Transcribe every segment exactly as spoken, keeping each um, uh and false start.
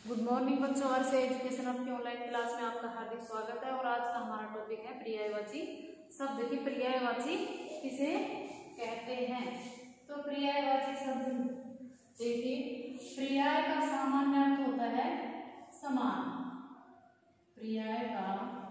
Good morning बच्चों, और से एजुकेशन आपकी ऑनलाइन क्लास में आपका हार्दिक स्वागत है। और आज का हमारा टॉपिक है पर्यायवाची शब्द की पर्यायवाची किसे कहते हैं। तो पर्यायवाची शब्द देखिए, पर्याय का सामान्य अर्थ होता है समान। पर्याय का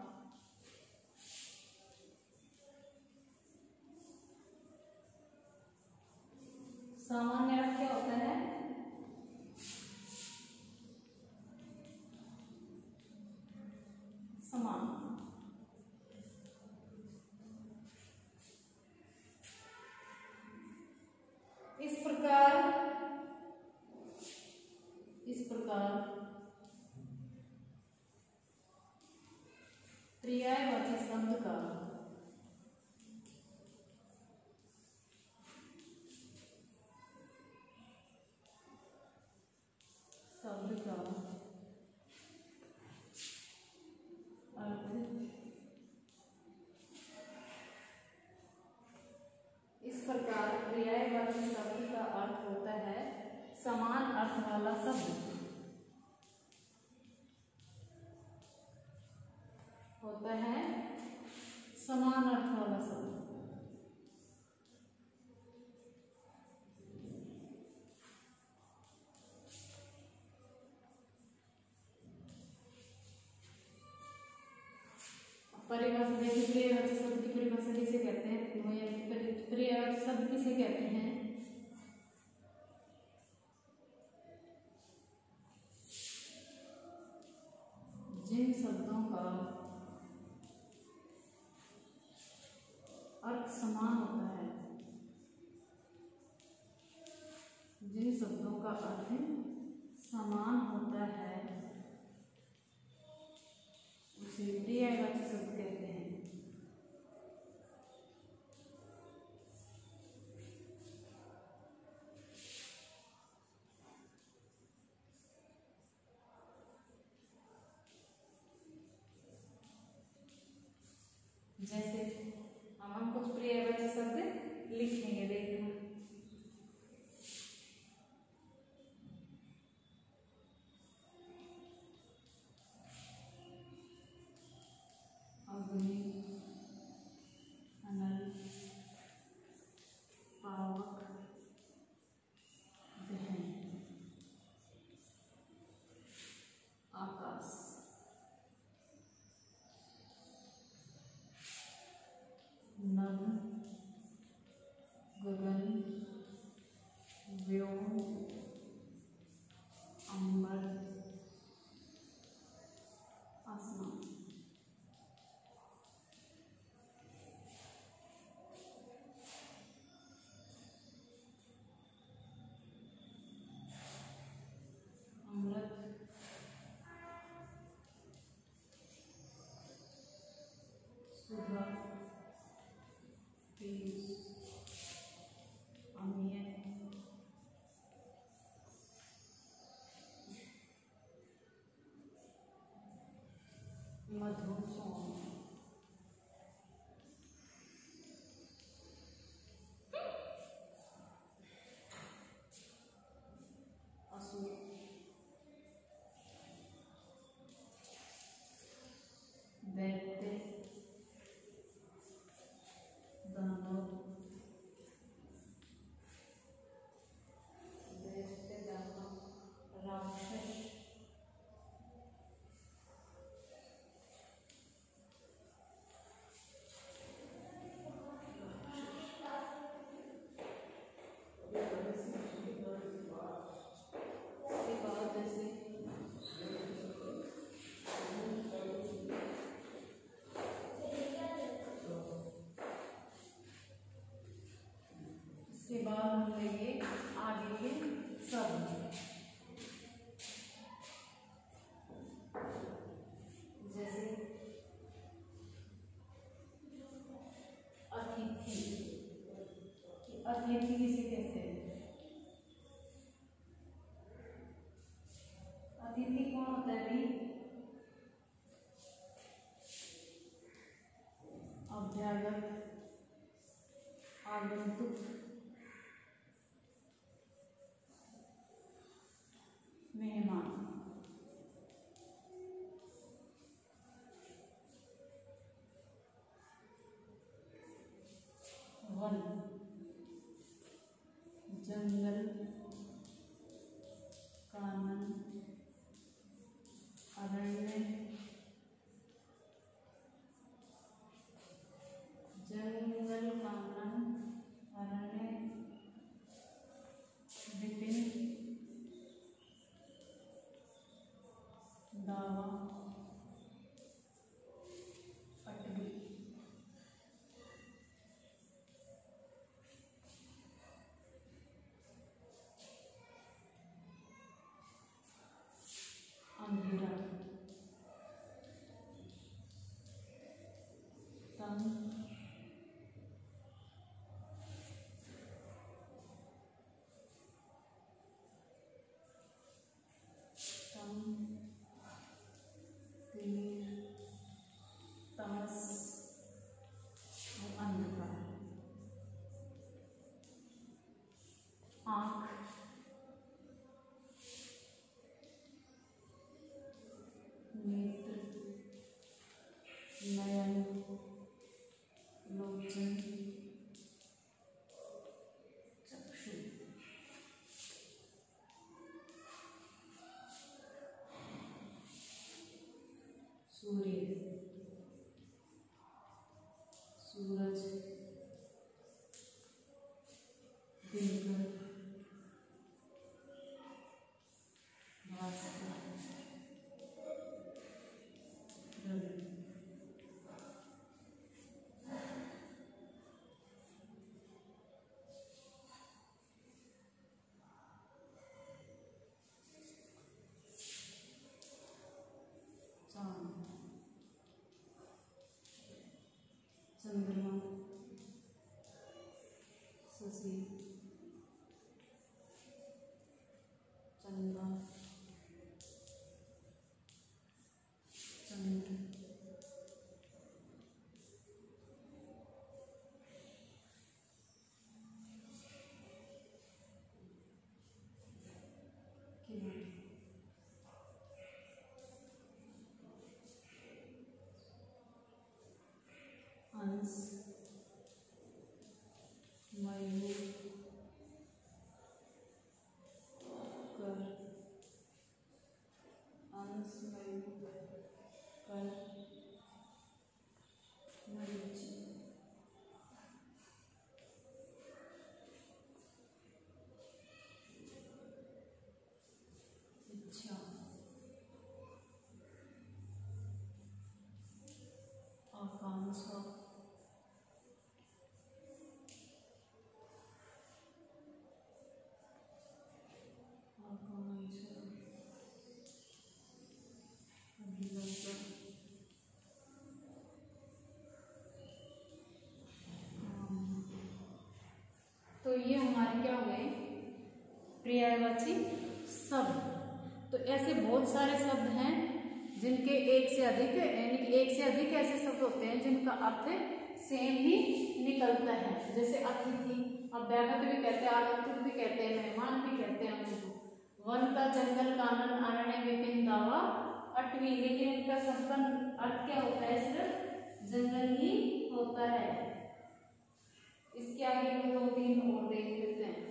सामान्य अर्थ क्या होता है? समान। इस प्रकार इस प्रकार पर्यायवाची शब्द का शब्द का अर्थ इस प्रकार पर्यायवाची शब्द का अर्थ होता है समान अर्थ वाला शब्द। होता है समान अर्थ वाला शब्द। परिभाषा देखिए, पर्यायवाची शब्द की परिभाषा किसे कहते हैं? पर्यायवाची शब्द किसे कहते हैं? जिन शब्दों का अर्थ समान होता है, जिन शब्दों का अर्थ समान होता है उसे पर्यायवाची शब्द कहते हैं। जैसे हम हम कुछ पर्यायवाची शब्द लिखेंगे, देखना। अग्नि, अनल, पावक, दहन, आकाश, नभ, गगन, व्योम, अंबर, आसमान। अमृत, सुधा, पीयूष, अमीय, मधु, सोम, असुर, दैत्य, दानव, दैत्य, दानव, राक्षस, इसके बाद हम लेंगे आगे के शब्द। जैसे अतिथि। अतिथि किसे कहते हैं? अतिथि कौन होता है भाई? अभ्यागत, आगंतुक, मेहमान। सूर्य, सूरज, दिनकर, भास्कर, रवि, चांद, चंद्रमा, शशि, चंद्रमा, चंद्र, किरण, अंश, मयूर, कर, अंश, मयूर, कर, मरीच, इच्छा, आकांक्षा, आकांक्षा, अभिलाषा, तो ये हमारे क्या हो गए पर्यायवाची शब्द। तो ऐसे बहुत सारे शब्द हैं जिनके एक से अधिक यानी कि एक से अधिक ऐसे शब्द होते हैं जिनका अर्थ सेम ही निकलता है। जैसे अतिथि, अब बैठक भी कहते हैं, आगंतुक भी कहते हैं, मेहमान भी कहते हैं उनको। वन का, जंगल, कानन, अरण्य, विपिन, दावा, अटवी, लेकिन इनका सबका अर्थ क्या होता है? सिर्फ जंगल ही होता है। इसके आगे हम दो तीन और देख लेते हैं।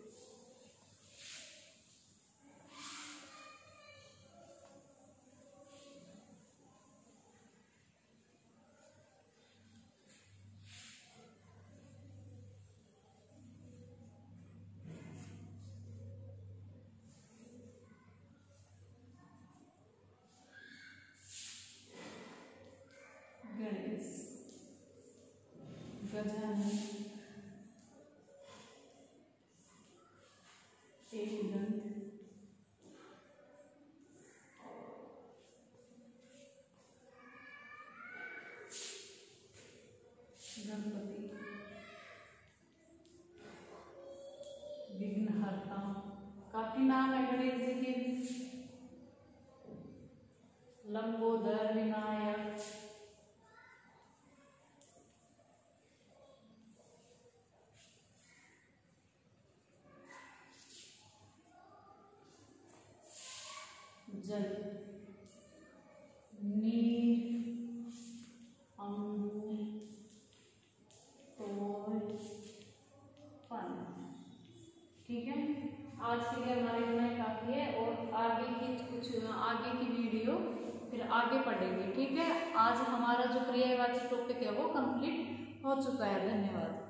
गणेश, गजानन, एकदंत, गणपति, विघ्नहर्ता, काफी नाम है गणेश जी के भी। लंबोदर, विनायक, जल, नीर, अंगूर, तोड़, पन। ठीक है, आज के लिए हमारे इतना ही काफी है और आगे की कुछ आगे की वीडियो फिर आगे पढ़ेंगे। ठीक है, आज हमारा जो पर्यायवाची टॉपिक है वो कंप्लीट हो चुका है। धन्यवाद।